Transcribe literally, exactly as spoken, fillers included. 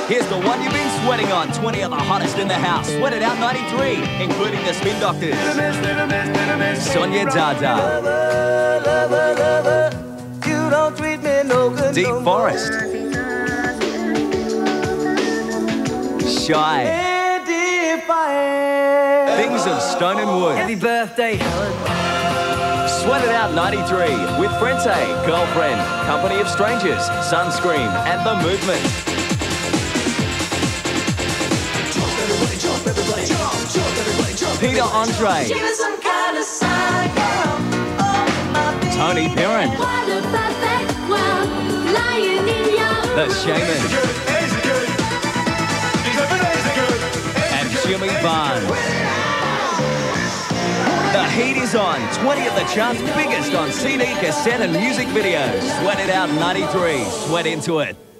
Here's the one you've been sweating on. twenty of the hottest in the house. Sweat It Out ninety-three, including the Spin Doctors. Sonia Dada. Deep Forest. Shy. Things of Stone and Wood. Happy birthday, Helen. Sweat It Out ninety-three with Frente, Girlfriend, Company of Strangers, Sunscreen, and The Movement. Peter Andre. Tony Perrin. The Shaman. And Jimmy Barnes. The heat is on. twenty of the chart's biggest on C D, cassette and music videos. Sweat It Out ninety-three. Sweat into it.